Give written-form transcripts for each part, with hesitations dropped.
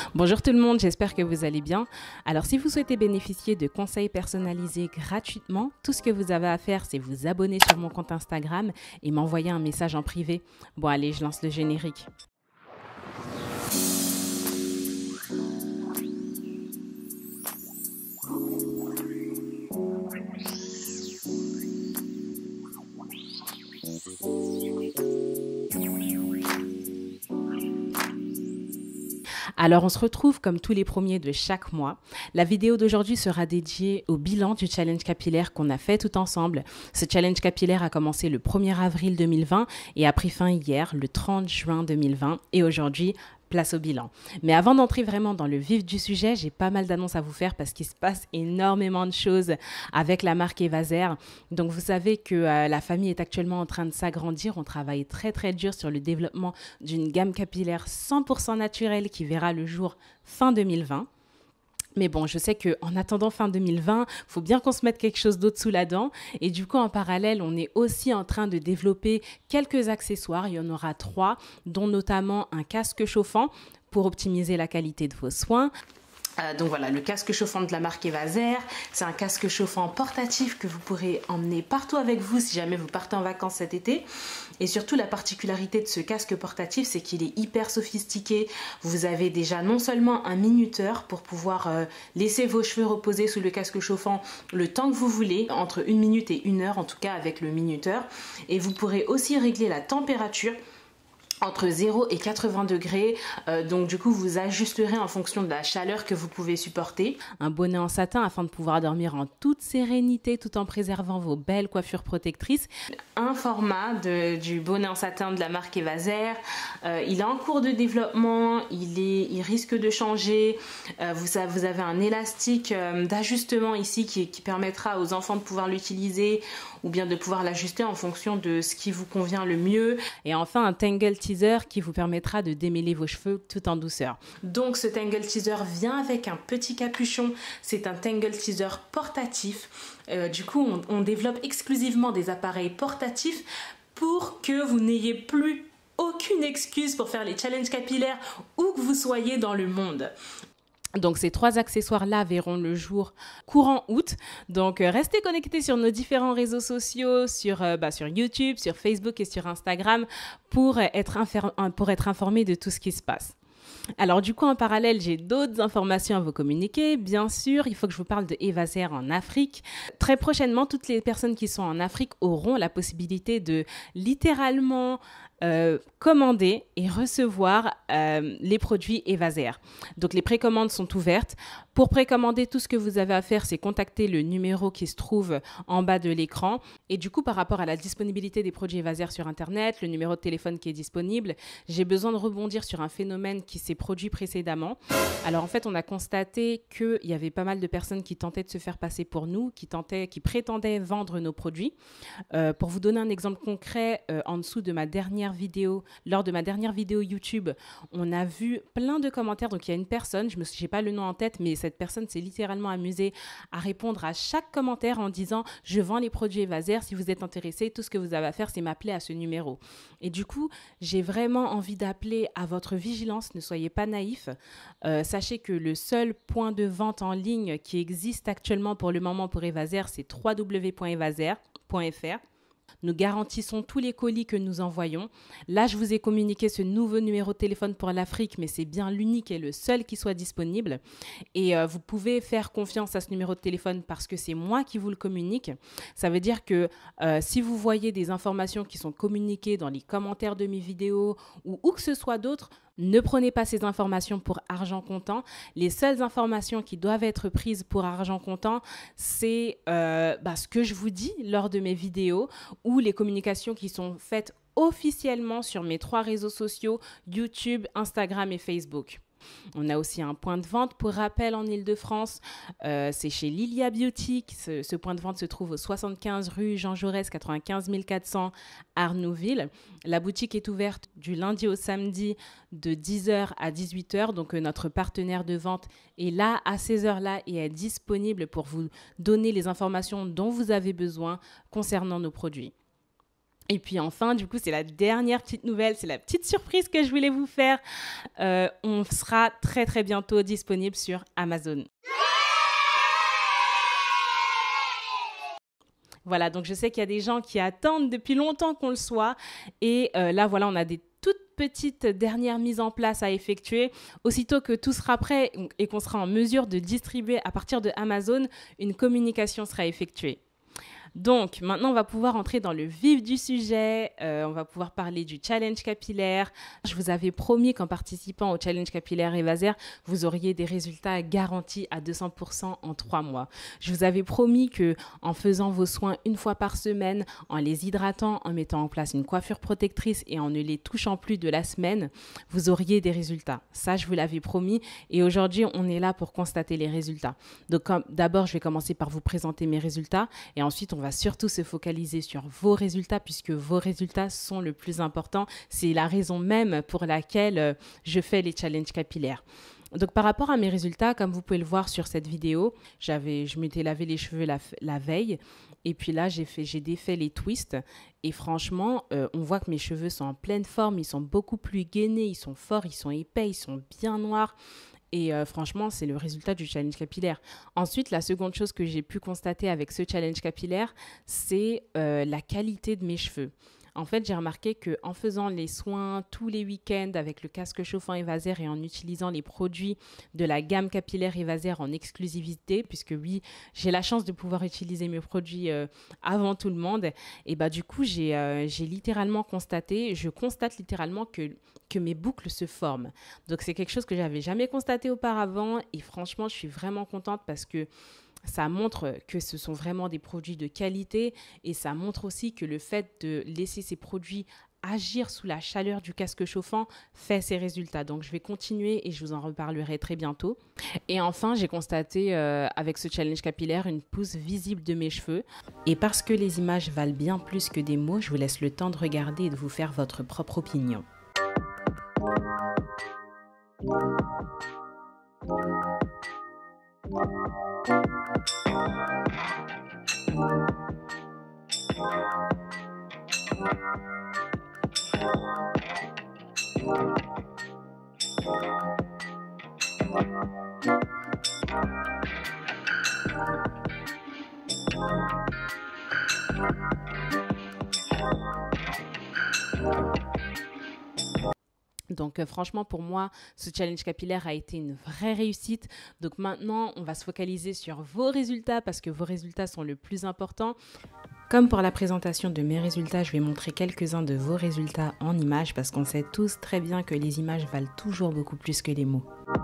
Bonjour tout le monde, j'espère que vous allez bien. Alors si vous souhaitez bénéficier de conseils personnalisés gratuitement, tout ce que vous avez à faire, c'est vous abonner sur mon compte Instagram et m'envoyer un message en privé. Bon allez, je lance le générique. Alors, on se retrouve comme tous les premiers de chaque mois. La vidéo d'aujourd'hui sera dédiée au bilan du challenge capillaire qu'on a fait tout ensemble. Ce challenge capillaire a commencé le 1er avril 2020 et a pris fin hier, le 30 juin 2020. Et aujourd'hui, place au bilan. Mais avant d'entrer vraiment dans le vif du sujet, j'ai pas mal d'annonces à vous faire parce qu'il se passe énormément de choses avec la marque Evaser. Donc vous savez que la famille est actuellement en train de s'agrandir. On travaille très très dur sur le développement d'une gamme capillaire 100% naturelle qui verra le jour fin 2020. Mais bon, je sais qu'en attendant fin 2020, il faut bien qu'on se mette quelque chose d'autre sous la dent. Et du coup, en parallèle, on est aussi en train de développer quelques accessoires. Il y en aura 3, dont notamment un casque chauffant pour optimiser la qualité de vos soins. Donc voilà, le casque chauffant de la marque Evaser, c'est un casque chauffant portatif que vous pourrez emmener partout avec vous si jamais vous partez en vacances cet été. Et surtout, la particularité de ce casque portatif, c'est qu'il est hyper sophistiqué. Vous avez déjà non seulement un minuteur pour pouvoir laisser vos cheveux reposer sous le casque chauffant le temps que vous voulez, entre 1 minute et 1 heure en tout cas avec le minuteur. Et vous pourrez aussi régler la température entre 0 et 80 degrés, donc du coup vous ajusterez en fonction de la chaleur que vous pouvez supporter. Un bonnet en satin afin de pouvoir dormir en toute sérénité tout en préservant vos belles coiffures protectrices. Un format du bonnet en satin de la marque Evaser, il est en cours de développement, il risque de changer. Vous avez un élastique d'ajustement ici qui permettra aux enfants de pouvoir l'utiliser ou bien de pouvoir l'ajuster en fonction de ce qui vous convient le mieux. Et enfin, un tangle teaser qui vous permettra de démêler vos cheveux tout en douceur. Donc ce tangle teaser vient avec un petit capuchon. C'est un tangle teaser portatif. Du coup, on développe exclusivement des appareils portatifs pour que vous n'ayez plus aucune excuse pour faire les challenges capillaires où que vous soyez dans le monde. Donc ces 3 accessoires-là verront le jour courant août. Donc restez connectés sur nos différents réseaux sociaux, sur YouTube, sur Facebook et sur Instagram pour être informés de tout ce qui se passe. Alors du coup, en parallèle, j'ai d'autres informations à vous communiquer. Bien sûr, il faut que je vous parle de Evaser en Afrique. Très prochainement, toutes les personnes qui sont en Afrique auront la possibilité de littéralement commander et recevoir les produits Evaser. Donc les précommandes sont ouvertes. Pour précommander, tout ce que vous avez à faire, c'est contacter le numéro qui se trouve en bas de l'écran. Et du coup, par rapport à la disponibilité des produits Evaser sur Internet, le numéro de téléphone qui est disponible, j'ai besoin de rebondir sur un phénomène qui s'est produit précédemment. Alors en fait, on a constaté qu'il y avait pas mal de personnes qui tentaient de se faire passer pour nous, qui prétendaient vendre nos produits. Pour vous donner un exemple concret, en dessous de ma dernière vidéo, lors de ma dernière vidéo YouTube, on a vu plein de commentaires. Donc il y a une personne, je n'ai pas le nom en tête, mais cette personne s'est littéralement amusée à répondre à chaque commentaire en disant « Je vends les produits Evaser, si vous êtes intéressé, tout ce que vous avez à faire, c'est m'appeler à ce numéro. » Et du coup, j'ai vraiment envie d'appeler à votre vigilance, ne soyez pas naïfs. Sachez que le seul point de vente en ligne qui existe actuellement pour le moment pour Evaser, c'est www.evaser.fr. Nous garantissons tous les colis que nous envoyons. Là, je vous ai communiqué ce nouveau numéro de téléphone pour l'Afrique, mais c'est bien l'unique et le seul qui soit disponible. Et vous pouvez faire confiance à ce numéro de téléphone parce que c'est moi qui vous le communique. Ça veut dire que si vous voyez des informations qui sont communiquées dans les commentaires de mes vidéos ou où que ce soit d'autre, ne prenez pas ces informations pour argent comptant. Les seules informations qui doivent être prises pour argent comptant, c'est ce que je vous dis lors de mes vidéos ou les communications qui sont faites officiellement sur mes 3 réseaux sociaux, YouTube, Instagram et Facebook. On a aussi un point de vente pour rappel en Île-de-France, c'est chez Lilia Beauty. Ce point de vente se trouve au 75 rue Jean Jaurès, 95 400 Arnouville. La boutique est ouverte du lundi au samedi de 10h à 18h, donc notre partenaire de vente est là à ces heures-là et est disponible pour vous donner les informations dont vous avez besoin concernant nos produits. Et puis enfin, du coup, c'est la dernière petite nouvelle, c'est la petite surprise que je voulais vous faire. On sera très très bientôt disponible sur Amazon. Voilà, donc je sais qu'il y a des gens qui attendent depuis longtemps qu'on le soit. Et là, voilà, on a des toutes petites dernières mises en place à effectuer. Aussitôt que tout sera prêt et qu'on sera en mesure de distribuer à partir de Amazon, une communication sera effectuée. Donc, maintenant, on va pouvoir entrer dans le vif du sujet. On va pouvoir parler du challenge capillaire. Je vous avais promis qu'en participant au challenge capillaire Evaser, vous auriez des résultats garantis à 200% en 3 mois. Je vous avais promis que en faisant vos soins une fois par semaine, en les hydratant, en mettant en place une coiffure protectrice et en ne les touchant plus de la semaine, vous auriez des résultats. Ça, je vous l'avais promis. Et aujourd'hui, on est là pour constater les résultats. Donc, d'abord, je vais commencer par vous présenter mes résultats et ensuite, on va surtout se focaliser sur vos résultats puisque vos résultats sont le plus important. C'est la raison même pour laquelle je fais les challenges capillaires. Donc, par rapport à mes résultats, comme vous pouvez le voir sur cette vidéo, je m'étais lavé les cheveux la veille et puis là, j'ai défait les twists et franchement, on voit que mes cheveux sont en pleine forme, ils sont beaucoup plus gainés, ils sont forts, ils sont épais, ils sont bien noirs. Et franchement, c'est le résultat du challenge capillaire. Ensuite, la seconde chose que j'ai pu constater avec ce challenge capillaire, c'est la qualité de mes cheveux. En fait, j'ai remarqué qu'en faisant les soins tous les week-ends avec le casque chauffant Evaser et en utilisant les produits de la gamme capillaire Evaser en exclusivité, puisque oui, j'ai la chance de pouvoir utiliser mes produits avant tout le monde, et bah du coup, je constate littéralement que mes boucles se forment. Donc, c'est quelque chose que j'avais jamais constaté auparavant et franchement, je suis vraiment contente parce que ça montre que ce sont vraiment des produits de qualité et ça montre aussi que le fait de laisser ces produits agir sous la chaleur du casque chauffant fait ses résultats. Donc, je vais continuer et je vous en reparlerai très bientôt. Et enfin, j'ai constaté avec ce challenge capillaire une pousse visible de mes cheveux. Et parce que les images valent bien plus que des mots, je vous laisse le temps de regarder et de vous faire votre propre opinion. Donc franchement, pour moi, ce challenge capillaire a été une vraie réussite. Donc maintenant, on va se focaliser sur vos résultats parce que vos résultats sont le plus important. Comme pour la présentation de mes résultats, je vais montrer quelques-uns de vos résultats en images parce qu'on sait tous très bien que les images valent toujours beaucoup plus que les mots.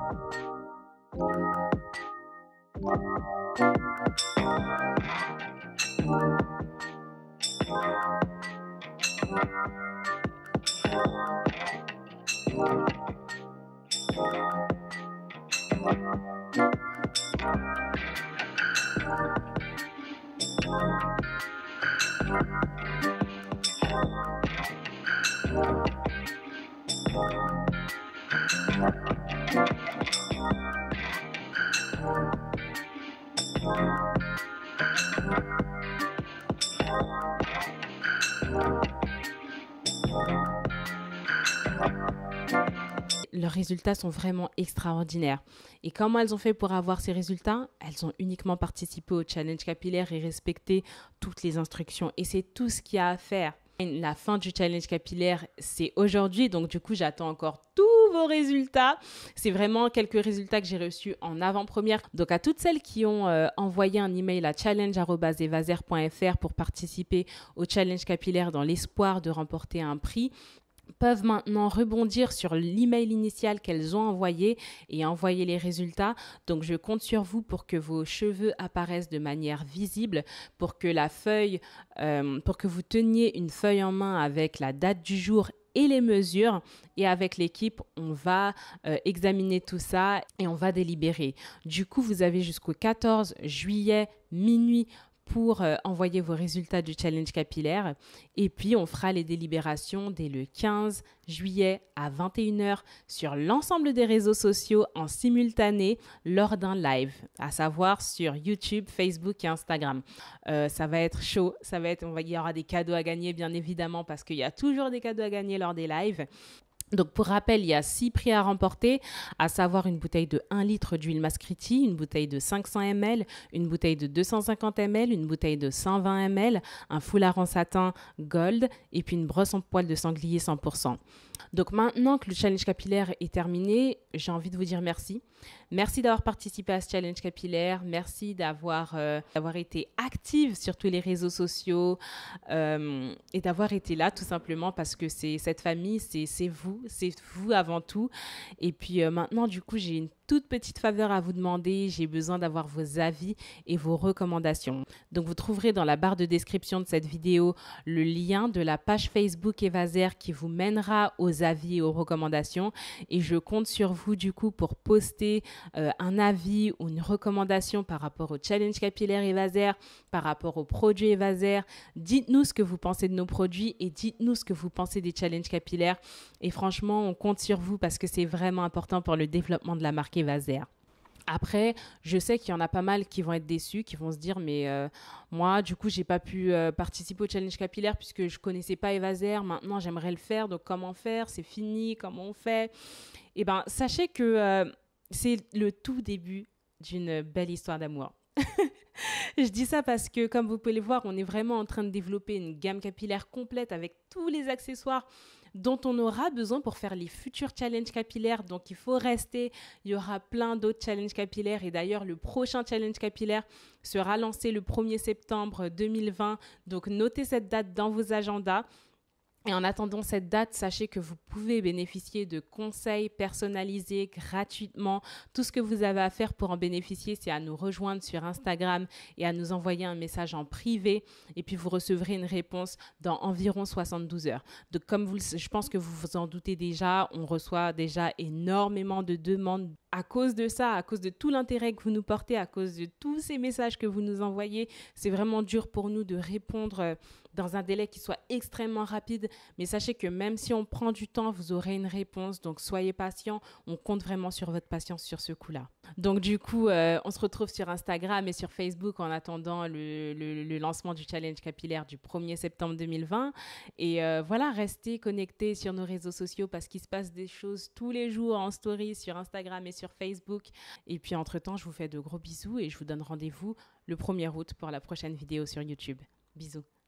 Leurs résultats sont vraiment extraordinaires. Et comment elles ont fait pour avoir ces résultats? Elles ont uniquement participé au challenge capillaire et respecté toutes les instructions. Et c'est tout ce qu'il y a à faire. La fin du challenge capillaire, c'est aujourd'hui. Donc, du coup, j'attends encore tous vos résultats. C'est vraiment quelques résultats que j'ai reçus en avant-première. Donc, à toutes celles qui ont envoyé un email à challenge@evaser.fr pour participer au challenge capillaire dans l'espoir de remporter un prix, peuvent maintenant rebondir sur l'email initial qu'elles ont envoyé et envoyer les résultats. Donc, je compte sur vous pour que vos cheveux apparaissent de manière visible, pour que pour que vous teniez une feuille en main avec la date du jour et les mesures. Et avec l'équipe, on va examiner tout ça et on va délibérer. Du coup, vous avez jusqu'au 14 juillet minuit pour envoyer vos résultats du challenge capillaire. Et puis, on fera les délibérations dès le 15 juillet à 21h sur l'ensemble des réseaux sociaux en simultané lors d'un live, à savoir sur YouTube, Facebook et Instagram. Ça va être chaud, il y aura des cadeaux à gagner bien évidemment parce qu'il y a toujours des cadeaux à gagner lors des lives. Donc, pour rappel, il y a 6 prix à remporter, à savoir une bouteille de 1 litre d'huile Mascriti, une bouteille de 500 ml, une bouteille de 250 ml, une bouteille de 120 ml, un foulard en satin gold et puis une brosse en poil de sanglier 100%. Donc, maintenant que le challenge capillaire est terminé, j'ai envie de vous dire merci. Merci d'avoir participé à ce challenge capillaire. Merci d'avoir été active sur tous les réseaux sociaux et d'avoir été là tout simplement parce que c'est cette famille, c'est vous avant tout. Et puis maintenant, du coup, j'ai une toute petite faveur à vous demander. J'ai besoin d'avoir vos avis et vos recommandations. Donc, vous trouverez dans la barre de description de cette vidéo le lien de la page Facebook Evaser qui vous mènera aux avis et aux recommandations. Et je compte sur vous, du coup, pour poster un avis ou une recommandation par rapport au challenge capillaire Evaser, par rapport aux produits Evaser. Dites-nous ce que vous pensez de nos produits et dites-nous ce que vous pensez des challenges capillaires. Et franchement, on compte sur vous parce que c'est vraiment important pour le développement de la marque Evaser. Après, je sais qu'il y en a pas mal qui vont être déçus, qui vont se dire mais moi du coup j'ai pas pu participer au challenge capillaire puisque je connaissais pas Evaser. Maintenant j'aimerais le faire, donc comment faire? C'est fini, comment on fait? Eh ben sachez que c'est le tout début d'une belle histoire d'amour. Je dis ça parce que, comme vous pouvez le voir, on est vraiment en train de développer une gamme capillaire complète avec tous les accessoires dont on aura besoin pour faire les futurs challenges capillaires. Donc, il faut rester. Il y aura plein d'autres challenges capillaires. Et d'ailleurs, le prochain challenge capillaire sera lancé le 1er septembre 2020. Donc, notez cette date dans vos agendas. Et en attendant cette date, sachez que vous pouvez bénéficier de conseils personnalisés gratuitement. Tout ce que vous avez à faire pour en bénéficier, c'est à nous rejoindre sur Instagram et à nous envoyer un message en privé. Et puis, vous recevrez une réponse dans environ 72 heures. Donc, je pense que vous vous en doutez déjà, on reçoit déjà énormément de demandes à cause de ça, à cause de tout l'intérêt que vous nous portez, à cause de tous ces messages que vous nous envoyez. C'est vraiment dur pour nous de répondre dans un délai qui soit extrêmement rapide. Mais sachez que même si on prend du temps, vous aurez une réponse. Donc, soyez patient. On compte vraiment sur votre patience sur ce coup-là. Donc, du coup, on se retrouve sur Instagram et sur Facebook en attendant le lancement du challenge capillaire du 1er septembre 2020. Et voilà, restez connectés sur nos réseaux sociaux parce qu'il se passe des choses tous les jours en story sur Instagram et sur Facebook. Et puis, entre-temps, je vous fais de gros bisous et je vous donne rendez-vous le 1er août pour la prochaine vidéo sur YouTube. Bisous.